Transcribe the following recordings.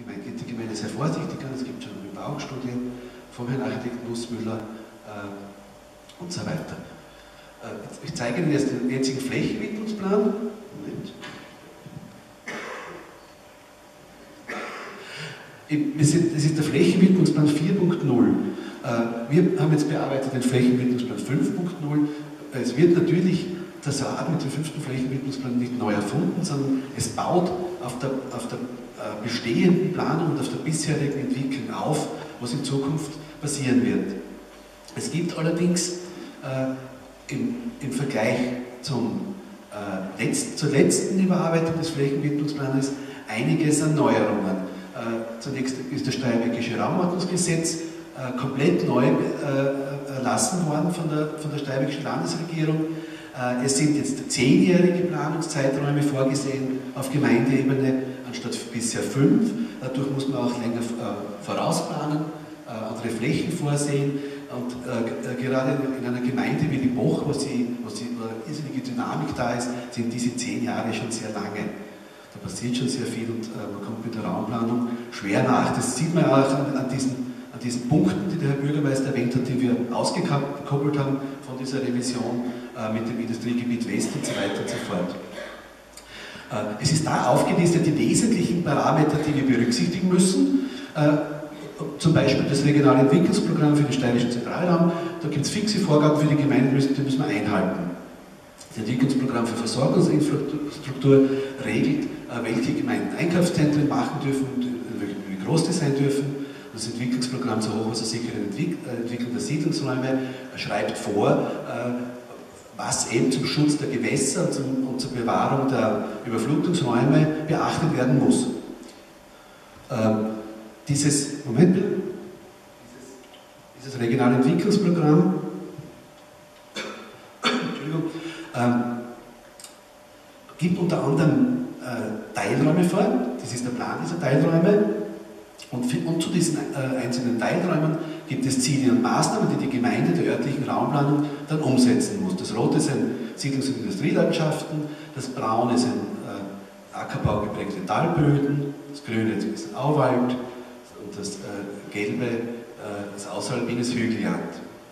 geht die Gemeinde sehr vorsichtig an. Es gibt schon eine Bebauungsstudie vom Herrn Architekten Nussmüller und so weiter. Ich zeige Ihnen jetzt den jetzigen Flächenwidmungsplan. Moment. Das ist der Flächenwidmungsplan 4.0. Wir haben jetzt bearbeitet den Flächenwidmungsplan 5.0. Es wird natürlich das Rad mit dem 5. Flächenwidmungsplan nicht neu erfunden, sondern es baut auf der bestehenden Planung und auf der bisherigen Entwicklung auf, was in Zukunft passieren wird. Es gibt allerdings im Vergleich zur letzten Überarbeitung des Flächenwidmungsplanes einiges an Neuerungen. Zunächst ist das Steiermärkische Raumordnungsgesetz komplett neu erlassen worden von der Steiermärkischen Landesregierung. Es sind jetzt 10-jährige Planungszeiträume vorgesehen auf Gemeindeebene anstatt bisher 5. Dadurch muss man auch länger vorausplanen, andere Flächen vorsehen. Und gerade in einer Gemeinde wie die Boch, wo eine irrsinnige Dynamik da ist, sind diese 10 Jahre schon sehr lange. Da passiert schon sehr viel und man kommt mit der Raumplanung schwer nach. Das sieht man auch an diesen Punkten, die der Herr Bürgermeister erwähnt hat, die wir ausgekoppelt haben von dieser Revision mit dem Industriegebiet West und so weiter und so fort. Es ist da aufgelistet die wesentlichen Parameter, die wir berücksichtigen müssen. Zum Beispiel das regionale Entwicklungsprogramm für den steirischen Zentralraum. Da gibt es fixe Vorgaben für die Gemeinden, die müssen wir einhalten. Das Entwicklungsprogramm für Versorgungsinfrastruktur regelt, welche Gemeinden Einkaufszentren machen dürfen und wie groß die sein dürfen. Das Entwicklungsprogramm zur hochwassersicheren Entwicklung der Siedlungsräume schreibt vor, was eben zum Schutz der Gewässer und zur Bewahrung der Überflutungsräume beachtet werden muss. Dieses regionale Entwicklungsprogramm gibt unter anderem Teilräume vor, das ist der Plan dieser Teilräume, und zu diesen einzelnen Teilräumen gibt es Ziele und Maßnahmen, die die Gemeinde der örtlichen Raumplanung dann umsetzen muss. Das Rote sind Siedlungs- und Industrielandschaften, das Braune sind Ackerbau geprägte Talböden, das Grüne ist Auwald und das Gelbe ist außeralpines Hügelland.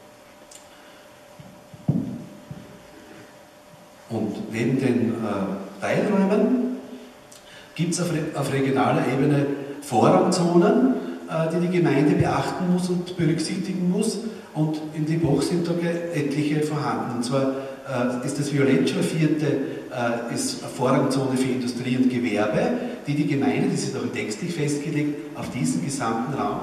Und neben den Teilräumen gibt es auf regionaler Ebene Vorrangzonen, die die Gemeinde beachten muss und berücksichtigen muss. Und in die Boch sind da etliche vorhanden. Und zwar ist das violett schraffierte ist eine Vorrangzone für Industrie und Gewerbe, die Gemeinde, das ist auch textlich festgelegt, auf diesen gesamten Raum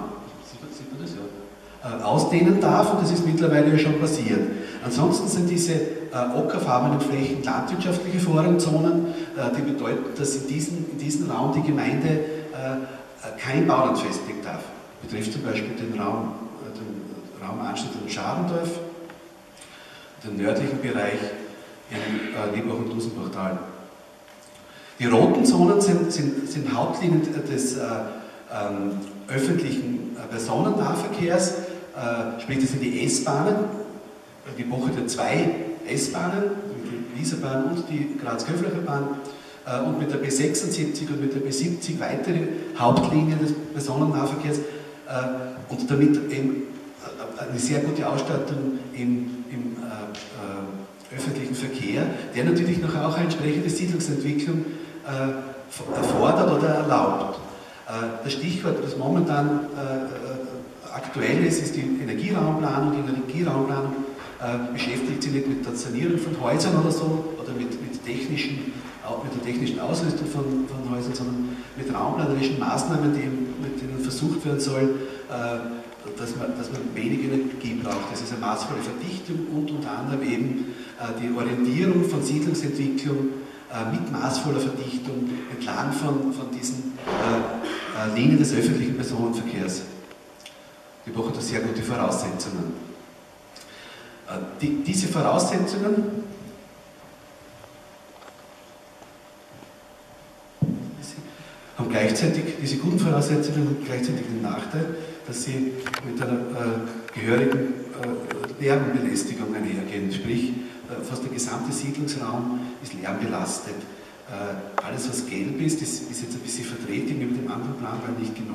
ausdehnen darf, und das ist mittlerweile schon passiert. Ansonsten sind diese ockerfarbenen Flächen landwirtschaftliche Vorrangzonen, die bedeuten, dass in diesen Raum die Gemeinde kein Bauland festlegen darf. Das betrifft zum Beispiel den Raum Anstedt und Scharendorf, den nördlichen Bereich in Liebach und Dusenbachtal. Die roten Zonen sind Hauptlinien des öffentlichen Personennahverkehrs, sprich das sind die S-Bahnen. Die Boch hat 2 S-Bahnen, die Wieserbahn und die Graz-Köflacher Bahn, und mit der B76 und mit der B70 weitere Hauptlinien des Personennahverkehrs, und damit eben eine sehr gute Ausstattung im öffentlichen Verkehr, der natürlich noch auch eine entsprechende Siedlungsentwicklung erfordert oder erlaubt. Das Stichwort, das momentan aktuell ist die Energieraumplanung. Die Energieraumplanung beschäftigt sich nicht mit der Sanierung von Häusern oder so, oder mit der technischen Ausrüstung von Häusern, sondern mit raumplanerischen Maßnahmen, mit denen versucht werden soll, dass man wenig Energie braucht. Das ist eine maßvolle Verdichtung und unter anderem eben die Orientierung von Siedlungsentwicklung mit maßvoller Verdichtung entlang von diesen Linien des öffentlichen Personenverkehrs. Die Boch hat da sehr gute Voraussetzungen. Diese Voraussetzungen haben gleichzeitig, diese guten Voraussetzungen haben gleichzeitig den Nachteil, dass sie mit einer gehörigen Lärmbelästigung einhergehen. Sprich, fast der gesamte Siedlungsraum ist lärmbelastet. Alles, was gelb ist, das ist jetzt ein bisschen verdreht gegenüber dem anderen Plan, weil nicht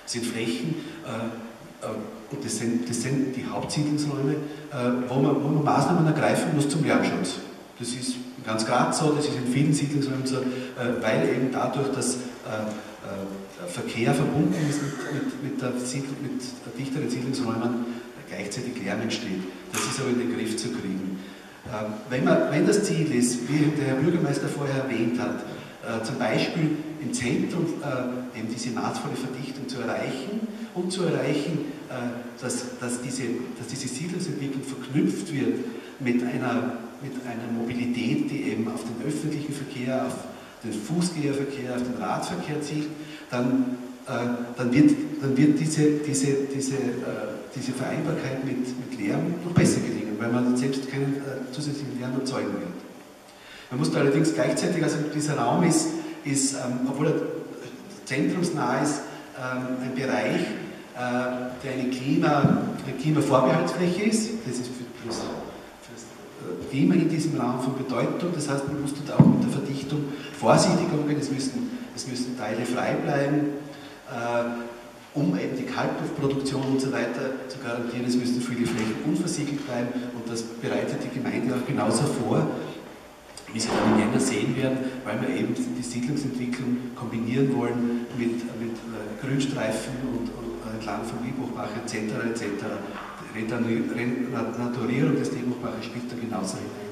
Das sind Flächen, und das sind die Hauptsiedlungsräume, wo man Maßnahmen ergreifen muss zum Lärmschutz. Das ist in ganz Graz so, das ist in vielen Siedlungsräumen so, weil eben dadurch, dass Verkehr verbunden ist mit dichteren Siedlungsräumen, gleichzeitig Lärm entsteht. Das ist aber in den Griff zu kriegen. Wenn das Ziel ist, wie der Herr Bürgermeister vorher erwähnt hat, zum Beispiel im Zentrum eben diese maßvolle Verdichtung zu erreichen und zu erreichen, dass diese Siedlungsentwicklung verknüpft wird mit einer Mobilität, die eben auf den öffentlichen Verkehr, auf den Fußgängerverkehr, auf den Radverkehr zielt, dann wird diese Vereinbarkeit mit Lärm noch besser gelingen, weil man selbst keinen zusätzlichen Lärm erzeugen wird. Man muss da allerdings gleichzeitig, also dieser Raum ist obwohl er zentrumsnah ist, ein Bereich, der eine Klimavorbehaltsfläche ist. Das ist für das Klima in diesem Raum von Bedeutung. Das heißt, man muss dort auch mit der Verdichtung vorsichtig umgehen. Es müssen Teile frei bleiben, um eben die Kaltluftproduktion und so weiter zu garantieren. Es müssen viele Flächen unversiegelt bleiben und das bereitet die Gemeinde auch genauso vor, wie Sie dann im Jänner sehen werden, weil wir eben die Siedlungsentwicklung kombinieren wollen mit Grünstreifen und entlang von Liebhochbach etc. Die Renaturierung des Liebhochbaches spielt da genauso hinein.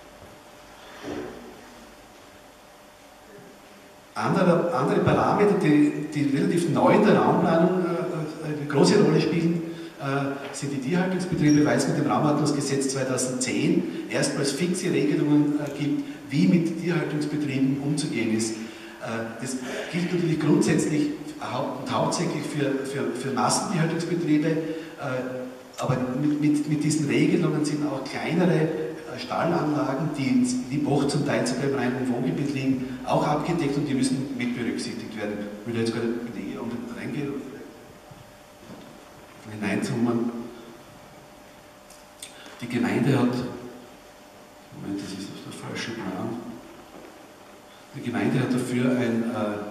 Andere Parameter, die relativ neu in der Raumplanung eine große Rolle spielen, sind die Tierhaltungsbetriebe, weil es mit dem Raumordnungsgesetz 2010 erstmals fixe Regelungen gibt, wie mit Tierhaltungsbetrieben umzugehen ist. Das gilt natürlich grundsätzlich und hauptsächlich für Massentierhaltungsbetriebe, aber mit diesen Regelungen sind auch kleinere Stallanlagen, die Liebhoch zum Teil sogar im reinen Wohngebiet liegen, auch abgedeckt und die müssen mit berücksichtigt werden. Ich will jetzt gar nicht näher reingehen. Hineinzoomen. Die Gemeinde hat, Moment, das ist der falsche Plan. Die Gemeinde hat dafür ein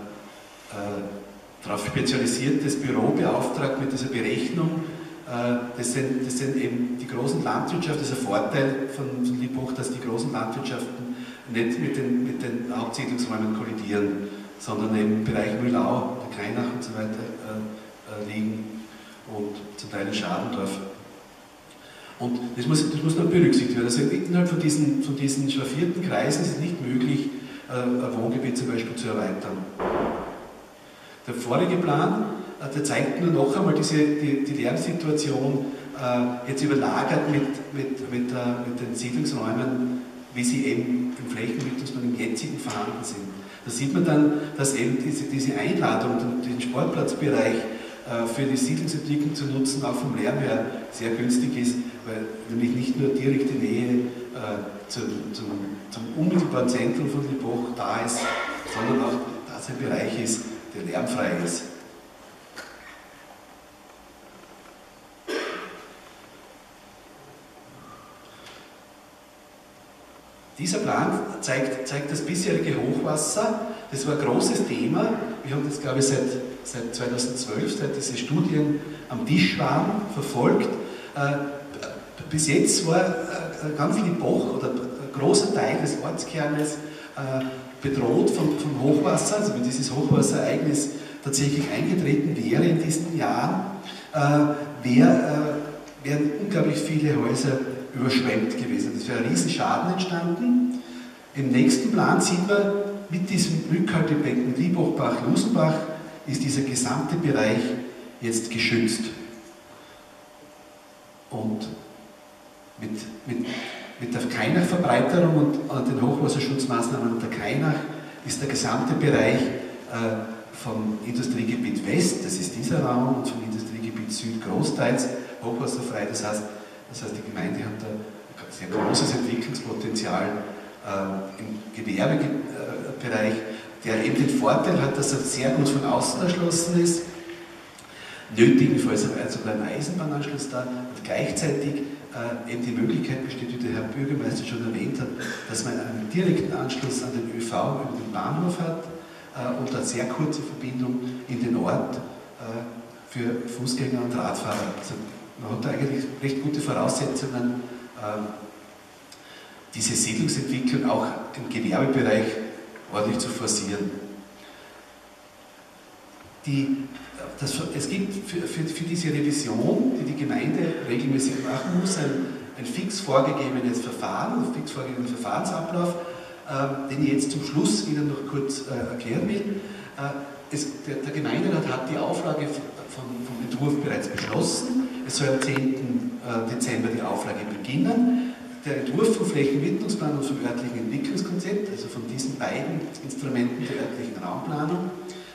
darauf spezialisiertes Büro beauftragt mit dieser Berechnung. Das sind eben die großen Landwirtschaften, das ist ein Vorteil von Liebhoch, dass die großen Landwirtschaften nicht mit den Hauptsiedlungsräumen kollidieren, sondern im Bereich Mühlau, der Kreinach und so weiter liegen. Und zum Teil in Schadendorf. Und das muss noch berücksichtigt werden. Also innerhalb von diesen schraffierten Kreisen ist es nicht möglich, ein Wohngebiet zum Beispiel zu erweitern. Der vorige Plan, der zeigt nur noch einmal die Lärmsituation jetzt überlagert mit den Siedlungsräumen, wie sie eben im Flächennutzungsplan im jetzigen vorhanden sind. Da sieht man dann, dass eben diese Einladung, den Sportplatzbereich für die Siedlungsentwicklung zu nutzen, auch vom Lärm her sehr günstig ist, weil nämlich nicht nur direkte Nähe zum unmittelbaren Zentrum von Liebhoch da ist, sondern auch, dass ein Bereich ist, der lärmfrei ist. Dieser Plan zeigt das bisherige Hochwasser. Das war ein großes Thema. Wir haben das, glaube ich, seit 2012, seit diese Studien am Tisch waren, verfolgt. Bis jetzt war ganz Liebhoch oder ein großer Teil des Ortskernes bedroht vom Hochwasser. Also wenn dieses Hochwasserereignis tatsächlich eingetreten wäre in diesen Jahren, wären unglaublich viele Häuser überschwemmt gewesen. Es wäre ein Riesenschaden entstanden. Im nächsten Plan sieht man, mit diesem Rückhaltebecken Liebhochbach-Lusenbach ist dieser gesamte Bereich jetzt geschützt. Und mit der Kainach-Verbreiterung und den Hochwasserschutzmaßnahmen der Kainach ist der gesamte Bereich vom Industriegebiet West, das ist dieser Raum, und vom Industriegebiet Süd großteils hochwasserfrei. Das heißt, die Gemeinde hat da ein sehr großes Entwicklungspotenzial im Gewerbebereich, der eben den Vorteil hat, dass er sehr gut von außen erschlossen ist, nötigenfalls sogar ein Eisenbahnanschluss da und gleichzeitig eben die Möglichkeit besteht, wie der Herr Bürgermeister schon erwähnt hat, dass man einen direkten Anschluss an den ÖV über den Bahnhof hat und eine sehr kurze Verbindung in den Ort für Fußgänger und Radfahrer. Also man hat da eigentlich recht gute Voraussetzungen, diese Siedlungsentwicklung auch im Gewerbebereich ordentlich zu forcieren. Es gibt für diese Revision, die die Gemeinde regelmäßig machen muss, ein fix vorgegebenes Verfahren, einen fix vorgegebenen Verfahrensablauf, den ich jetzt zum Schluss Ihnen noch kurz erklären will. Der Gemeinderat hat die Auflage vom Entwurf bereits beschlossen. Es soll am 10. Dezember die Auflage beginnen. Der Entwurf vom Flächenwidmungsplan und vom örtlichen Entwicklungskonzept, also von diesen beiden Instrumenten der örtlichen Raumplanung,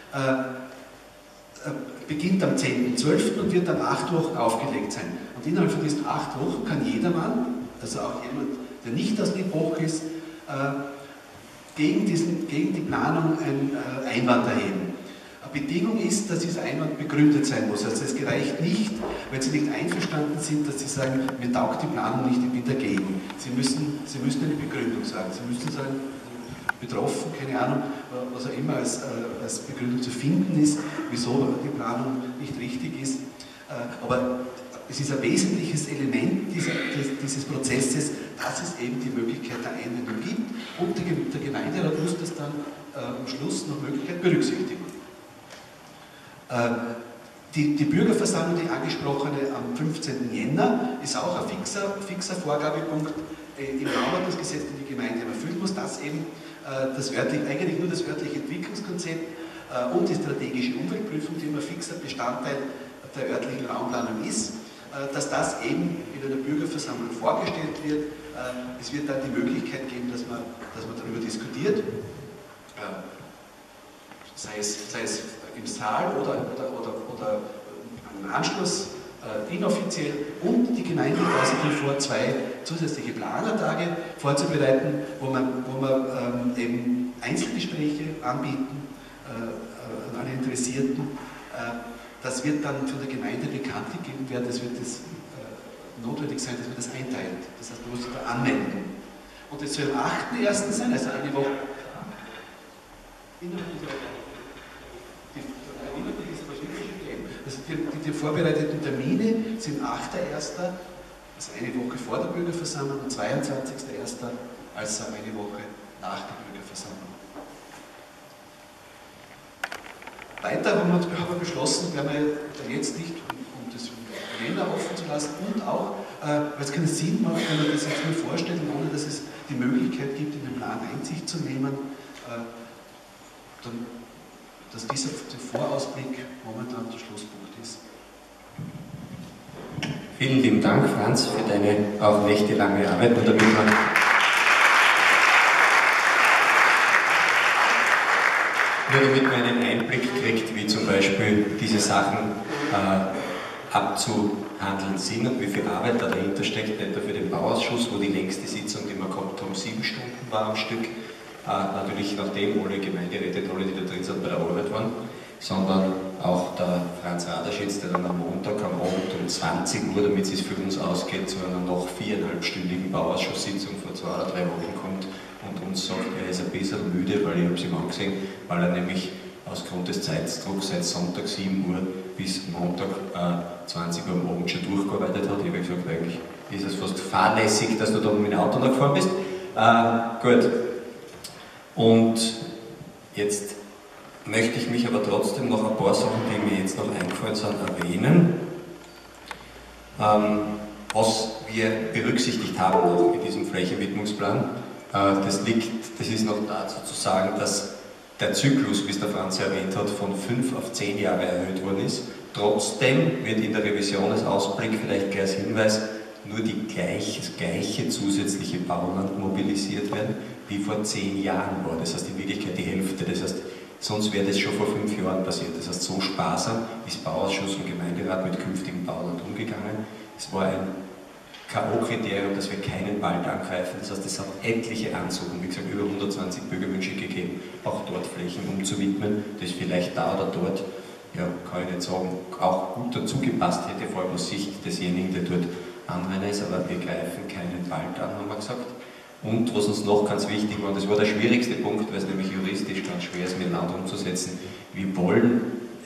beginnt am 10.12. und wird dann 8 Wochen aufgelegt sein. Und innerhalb von diesen 8 Wochen kann jedermann, also auch jemand, der nicht aus Liebhoch ist, gegen die Planung einen Einwand erheben. Eine Bedingung ist, dass dieser Einwand begründet sein muss. Also es gereicht nicht, wenn Sie nicht einverstanden sind, dass Sie sagen, mir taugt die Planung nicht, ich bin dagegen. Sie müssen eine Begründung sagen. Sie müssen sagen, betroffen, keine Ahnung, was auch immer als Begründung zu finden ist, wieso die Planung nicht richtig ist. Aber es ist ein wesentliches Element dieses Prozesses, dass es eben die Möglichkeit der Einwendung gibt und der Gemeinderat muss das dann am Schluss nach Möglichkeit berücksichtigen. Die Bürgerversammlung, die angesprochene am 15. Jänner, ist auch ein fixer Vorgabepunkt im Raumordnungsgesetz, den die Gemeinde erfüllen muss, dass eben eigentlich nur das örtliche Entwicklungskonzept und die strategische Umweltprüfung, die immer fixer Bestandteil der örtlichen Raumplanung ist, dass das eben in einer Bürgerversammlung vorgestellt wird. Es wird dann die Möglichkeit geben, dass man darüber diskutiert, sei es im Saal oder im Anschluss inoffiziell, und die Gemeinde hat außerdem vor, 2 zusätzliche Planertage vorzubereiten, wo man eben Einzelgespräche anbieten an alle Interessierten. Das wird dann von der Gemeinde bekannt gegeben werden, es wird notwendig sein, dass man das einteilt. Das heißt, man muss sich da anmelden. Und es soll am 8.1. sein, also eine Woche. Also die vorbereiteten Termine sind 8.1., also eine Woche vor der Bürgerversammlung, und 22.1., also eine Woche nach der Bürgerversammlung. Weiter haben wir beschlossen, werden wir jetzt nicht, um das Jänner offen zu lassen, und auch, weil es keinen Sinn macht, wenn man das jetzt nur vorstellt, ohne dass es die Möglichkeit gibt, in den Plan Einsicht zu nehmen, dass dieser Vorausblick momentan der Schlusspunkt ist. Vielen lieben Dank, Franz, für deine auch nächtelange Arbeit. Und damit man einen Einblick kriegt, wie zum Beispiel diese Sachen abzuhandeln sind und wie viel Arbeit da dahinter steckt, nicht nur für den Bauausschuss, wo die längste Sitzung, die wir gehabt haben, 7 Stunden war am Stück, natürlich nachdem alle Gemeinderäte, alle, die da drin sind, bei der Arbeit waren, sondern auch der Franz Raderschitz, der dann am Montag am Abend um 20 Uhr, damit es für uns ausgeht, zu einer noch 4,5-stündigen Bauausschusssitzung vor 2 oder 3 Wochen kommt und uns sagt, er ist ein bisschen müde, weil ich habe es ihm angesehen, weil er nämlich aus Grund des Zeitdrucks seit Sonntag 7 Uhr bis Montag 20 Uhr am Abend schon durchgearbeitet hat. Ich habe gesagt, eigentlich ist es fast fahrlässig, dass du da mit dem Auto noch gefahren bist. Gut. Und jetzt möchte ich mich aber trotzdem noch ein paar Sachen, die mir jetzt noch eingefallen sind, erwähnen. Was wir berücksichtigt haben noch in diesem Flächenwidmungsplan, das ist noch dazu zu sagen, dass der Zyklus, wie es der Franz erwähnt hat, von 5 auf 10 Jahre erhöht worden ist. Trotzdem wird in der Revision als Ausblick, vielleicht gleich als Hinweis, nur das gleiche zusätzliche Bauland mobilisiert werden, wie vor 10 Jahren war. Das heißt in Wirklichkeit die Hälfte. Das heißt, sonst wäre das schon vor 5 Jahren passiert. Das heißt, so sparsam ist Bauausschuss und Gemeinderat mit künftigem Bauland umgegangen. Es war ein K.O.-Kriterium, dass wir keinen Wald angreifen. Das heißt, es hat etliche Ansuchen, wie gesagt, über 120 Bürgerwünsche gegeben, auch dort Flächen umzuwidmen, das vielleicht da oder dort, ja, kann ich nicht sagen, auch gut dazu gepasst hätte, vor allem aus Sicht desjenigen, der dort Anrainer ist, aber wir greifen keinen Wald an, haben wir gesagt. Und was uns noch ganz wichtig war, und das war der schwierigste Punkt, weil es nämlich juristisch ganz schwer ist, mit Land umzusetzen, wir können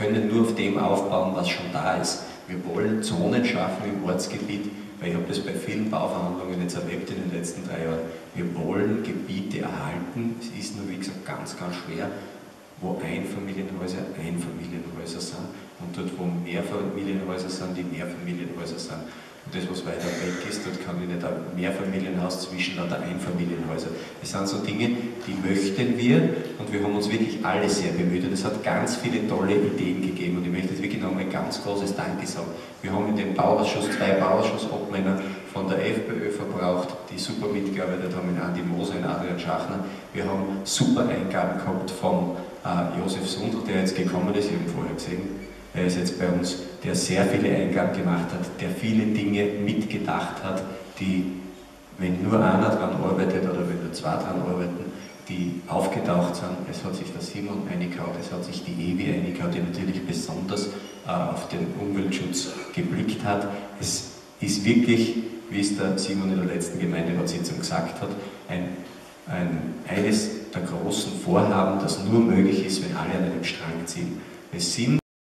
können nur auf dem aufbauen, was schon da ist. Wir wollen Zonen schaffen im Ortsgebiet, weil ich habe das bei vielen Bauverhandlungen jetzt erlebt in den letzten 3 Jahren. Wir wollen Gebiete erhalten, es ist nur wie gesagt ganz, ganz schwer, wo Einfamilienhäuser sind und dort, wo Mehrfamilienhäuser sind, die Mehrfamilienhäuser sind. Und das, was weiter weg ist, dort kann ich nicht ein Mehrfamilienhaus zwischen oder Einfamilienhäuser. Das sind so Dinge, die möchten wir und wir haben uns wirklich alle sehr bemüht und es hat ganz viele tolle Ideen gegeben und ich möchte jetzt wirklich nochmal ein ganz großes Danke sagen. Wir haben in dem Bauausschuss 2 Bauausschussobmänner von der FPÖ verbraucht, die super mitgearbeitet haben, in Andi Moser, in Adrian Schachner. Wir haben super Eingaben gehabt von Josef Sundl, der jetzt gekommen ist, ich habe ihn vorher gesehen. Er ist jetzt bei uns, der sehr viele Eingaben gemacht hat, der viele Dinge mitgedacht hat, die, wenn nur einer dran arbeitet oder wenn nur 2 dran arbeiten, die aufgetaucht sind. Es hat sich der Simon eingehaut, es hat sich die Ewi eingehaut, die natürlich besonders auf den Umweltschutz geblickt hat. Es ist wirklich, wie es der Simon in der letzten Gemeinderatssitzung gesagt hat, eines der großen Vorhaben, das nur möglich ist, wenn alle an einem Strang ziehen. Es sind